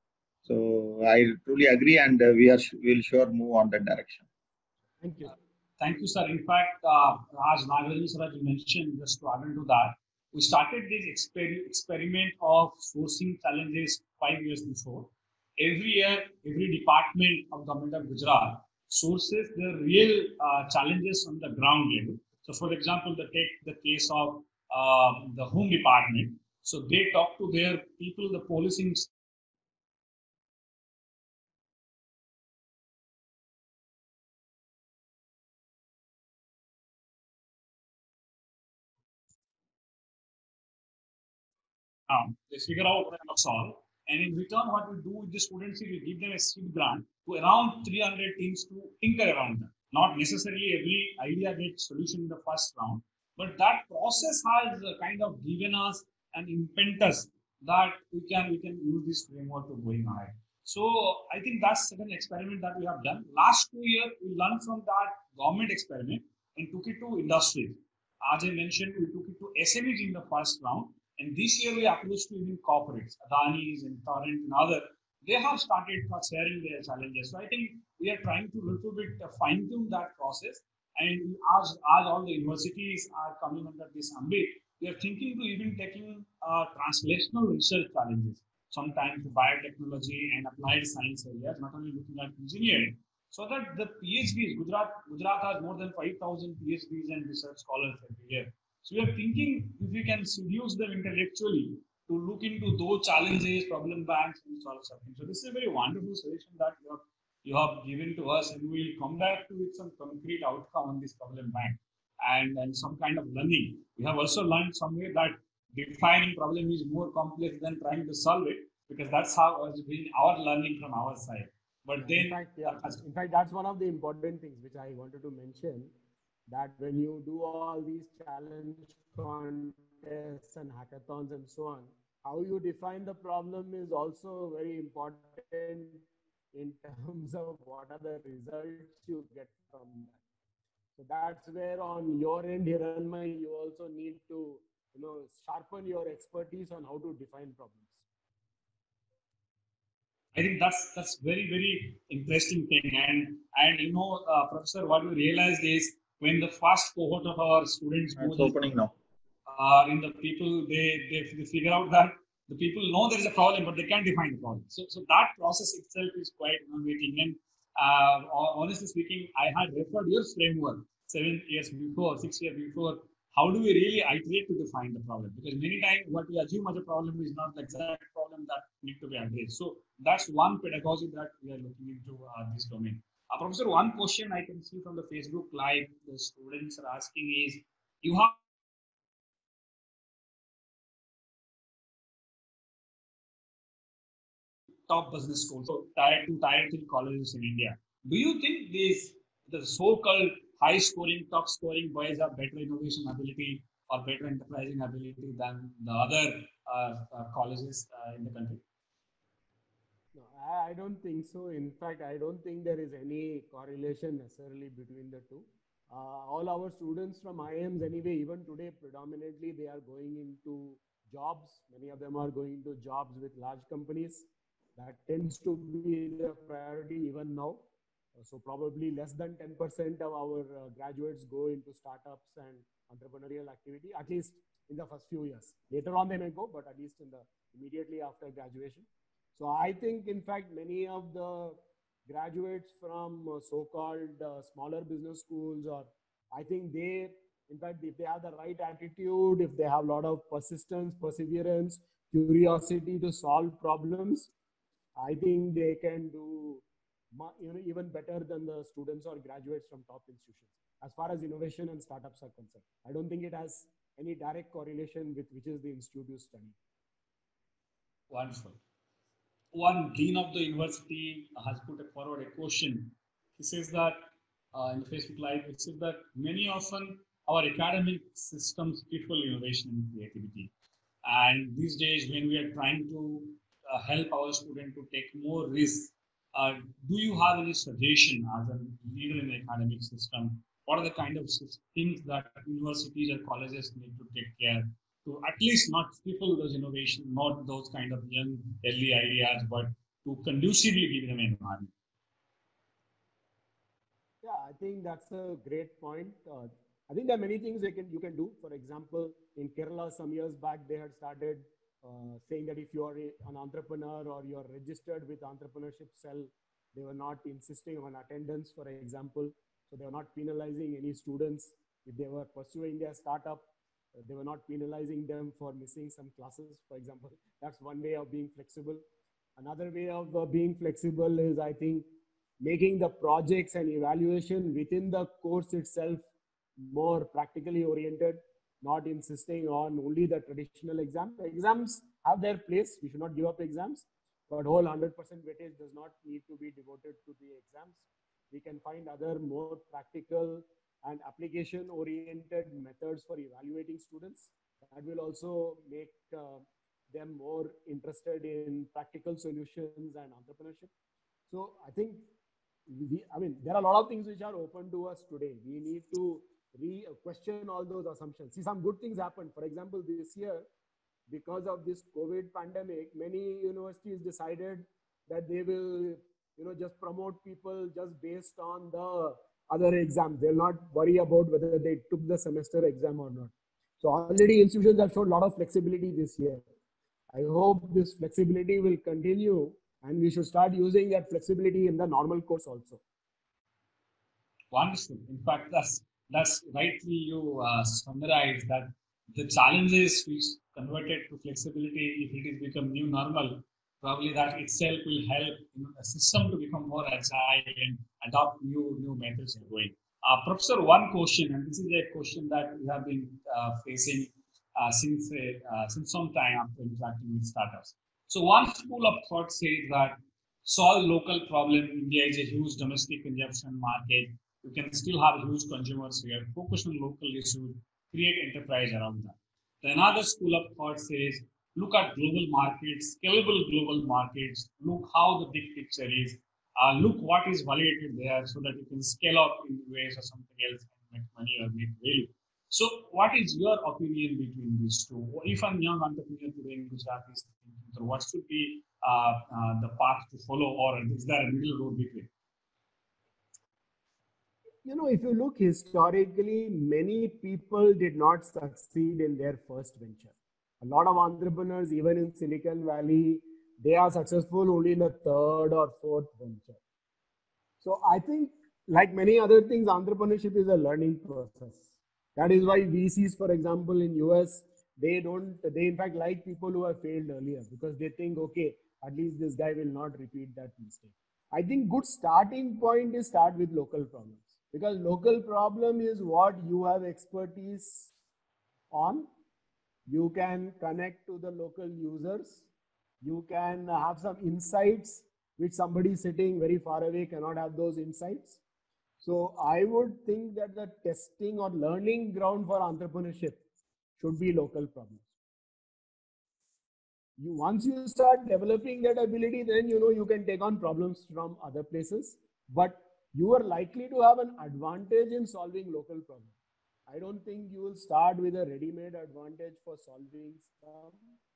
So I truly agree, and uh, we are will sure move on that direction. Thank you. Thank you, sir. In fact, uh, as Nagarajan sir has mentioned, just to add on to that, we started this exper- experiment of sourcing challenges five years before. Every year, every department of government of Gujarat sources the real uh, challenges on the ground level. So, for example, the take the case of uh, the home department. So they talk to their people, the policing Um, they figure out what to solve, And in return, what we do with the students is we give them a seed grant to around three hundred teams to tinker around them. Not necessarily every idea gets solution in the first round, but that process has uh, kind of given us an impetus that we can we can use this framework to going ahead. So I think that's an experiment that we have done. Last two years, we learned from that government experiment and took it to industry. As I mentioned, we took it to S M Es in the first round, and this year we approached to even corporates, Adani's and Torrent and other. They have started sharing their challenges. So I think we are trying to little bit fine tune that process. And as, as all the universities are coming under this ambit, we are thinking to even taking uh, translational research challenges, sometimes biotechnology and applied science areas, not only looking at engineering, so that the PhDs, Gujarat, Gujarat has more than five thousand PhDs and research scholars every year. So we are thinking if we can seduce them intellectually to look into those challenges, problem banks, and solve something. So this is a very wonderful solution that you have, you have given to us, and we will come back to with some concrete outcome on this problem bank and, and some kind of learning. We have also learned somewhere that defining problem is more complex than trying to solve it, because that's how has been our learning from our side. But then, in fact, yeah, in fact, that's one of the important things which I wanted to mention, that when you do all these challenge contests and hackathons and so on, how you define the problem is also very important in terms of what are the results you get from that. So that's where on your end, Hiranmay, you also need to, you know, sharpen your expertise on how to define problems. I think that's that's very very interesting thing, and and you know, uh, Professor, what we realized is when the first cohort of our students go It's opening now. uh, in the people, they, they they figure out that the people know there is a problem, but they can't define the problem. So so that process itself is quite innovating. And uh, honestly speaking, I had referred your framework seven years before, six years before. How do we really iterate to define the problem? Because many times what we assume as a problem is not the exact problem that need to be addressed. So that's one pedagogy that we are looking into uh, this domain. Uh, Professor, one question I can see from the Facebook Live, the students are asking is, you have top business schools, so tier two, tier three colleges in India. Do you think these the so-called high-scoring, top-scoring boys have better innovation ability or better enterprising ability than the other uh, uh, colleges uh, in the country? No, I, I don't think so. In fact, I don't think there is any correlation necessarily between the two. Uh, all our students from I I Ms anyway, even today, predominantly they are going into jobs. Many of them are going into jobs with large companies. That tends to be the priority even now. Uh, so probably less than ten percent of our uh, graduates go into startups and entrepreneurial activity, at least in the first few years. Later on they may go, but at least in the immediately after graduation. So I think, in fact, many of the graduates from uh, so-called uh, smaller business schools, or I think they, in fact, if they have the right attitude, if they have a lot of persistence, perseverance, curiosity to solve problems, I think they can do, you know, even better than the students or graduates from top institutions as far as innovation and startups are concerned. I don't think it has any direct correlation with which is the institute you study. Wonderful. One dean of the university has put forward a question. He says that uh, in the Facebook Live, it says that many often our academic systems stifle innovation and creativity. And these days, when we are trying to uh, help our student to take more risks, uh, do you have any suggestion as a leader in the academic system? What are the kind of things that universities or colleges need to take care to at least not stifle those innovation, not those kind of young early ideas, but to conducively give them an environment? Yeah, I think that's a great point. Uh, I think there are many things you can you can do. For example, in Kerala, some years back, they had started uh, saying that if you are a, an entrepreneur or you are registered with entrepreneurship cell, they were not insisting on attendance, for example. So they were not penalizing any students if they were pursuing their startup. Uh, they were not penalizing them for missing some classes, for example. That's one way of being flexible. Another way of uh, being flexible is, I think, making the projects and evaluation within the course itself more practically oriented, not insisting on only the traditional exam. Exams have their place. We should not give up exams. but whole one hundred percent weightage does not need to be devoted to the exams. We can find other more practical and application oriented methods for evaluating students that will also make uh, them more interested in practical solutions and entrepreneurship. So I think we, I mean, there are a lot of things which are open to us today. We need to re question all those assumptions. See, some good things happen. For example, this year, because of this COVID pandemic, many universities decided that they will, you know, just promote people just based on the other exams. They'll not worry about whether they took the semester exam or not. So already institutions have shown a lot of flexibility this year. I hope this flexibility will continue, and we should start using that flexibility in the normal course also. Wonderful. In fact, that's that's rightly you uh, summarized that the challenges which converted to flexibility, if it is become new normal, probably that itself will help, you know, a system to become more agile and adopt new new methods of going. Uh, Professor, one question, and this is a question that we have been uh, facing uh, since uh, since some time after interacting with startups. So one school of thought says that solve local problem. India is a huge domestic consumption market. You can still have huge consumers here. Focus on local issues. Create enterprise around that. The another school of thought says look at global markets, scalable global markets. Look how the big picture is. Uh, look what is validated there so that you can scale up in ways or something else and make money or make value. So, what is your opinion between these two? If a young entrepreneur today in Gujarat is thinking through what should be uh, uh, the path to follow, or is there a middle road between? You know, if you look historically, many people did not succeed in their first venture. A lot of entrepreneurs, even in Silicon Valley, they are successful only in a third or fourth venture. So I think, like many other things, entrepreneurship is a learning process. That is why V Cs, for example, in U S, they don't, they in fact like people who have failed earlier because they think, okay, at least this guy will not repeat that mistake. I think good starting point is start with local problems, because local problem is what you have expertise on. You can connect to the local users. You can have some insights which somebody sitting very far away cannot have those insights. So I would think that the testing or learning ground for entrepreneurship should be local problems. You, once you start developing that ability, then you know you can take on problems from other places, but you are likely to have an advantage in solving local problems. I don't think you will start with a ready-made advantage for solving some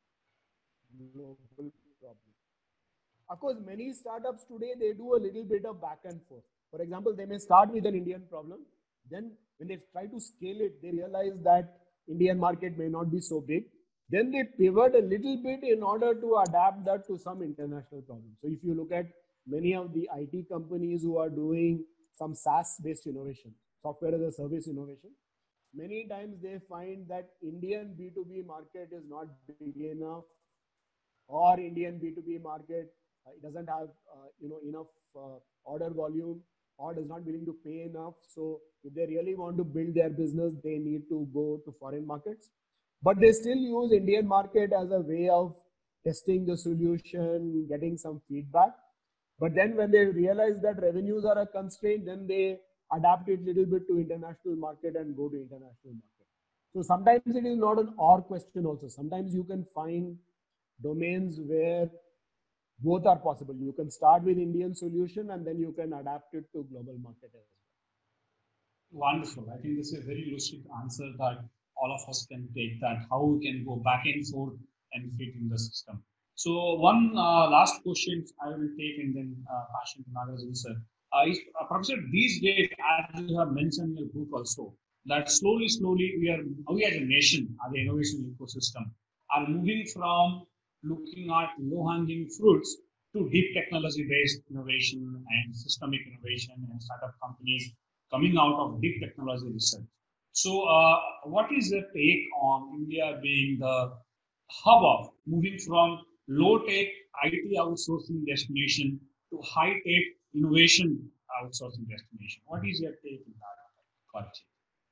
global problem. Of course, many startups today, they do a little bit of back and forth. For example, they may start with an Indian problem. Then when they try to scale it, they realize that Indian market may not be so big. Then they pivot a little bit in order to adapt that to some international problem. So if you look at many of the I T companies who are doing some SaaS-based innovation, software as a service innovation, many times they find that Indian B two B market is not big enough, or Indian B two B market uh, it doesn't have uh, you know enough uh, order volume, or is not willing to pay enough. So if they really want to build their business, they need to go to foreign markets. But they still use Indian market as a way of testing the solution, getting some feedback. But then when they realize that revenues are a constraint, then they adapt it a little bit to international market and go to international market. So sometimes it is not an or question also. Sometimes you can find domains where both are possible. You can start with Indian solution and then you can adapt it to global market as well. Wonderful. I think this is a very lucid answer that all of us can take, that how we can go back and forth and fit in the system. So one uh, last question I will take and then uh, pass it to Nagarajan sir. Uh, is, uh, Professor, these days, as you have mentioned in your book also, that slowly, slowly we are, we as a nation, as an innovation ecosystem, are moving from looking at low-hanging fruits to deep technology-based innovation and systemic innovation and startup companies coming out of deep technology research. So, uh, what is your take on India being the hub of moving from low-tech I T outsourcing destination to high-tech innovation outsourcing destination? What is your take in that quality?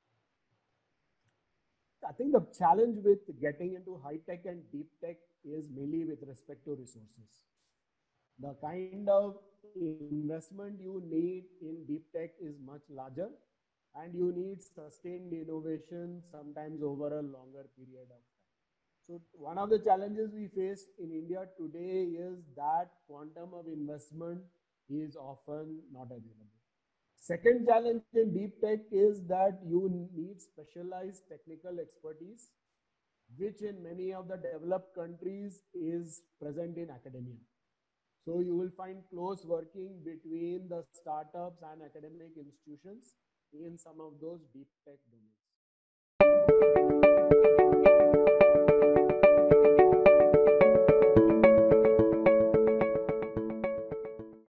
I think the challenge with getting into high tech and deep tech is mainly with respect to resources. The kind of investment you need in deep tech is much larger, and you need sustained innovation sometimes over a longer period of time. So one of the challenges we face in India today is that quantum of investment is often not available. Second challenge in deep tech is that you need specialized technical expertise, which in many of the developed countries is present in academia. So you will find close working between the startups and academic institutions in some of those deep tech domains.